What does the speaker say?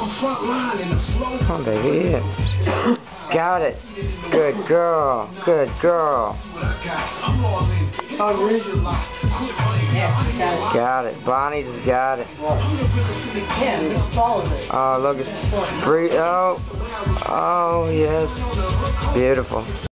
Oh, baby. Got it. Good girl. Good girl. Got it. Bonnie just got it. Yeah, just swallowed it. Oh, look at. Oh, yes. Beautiful.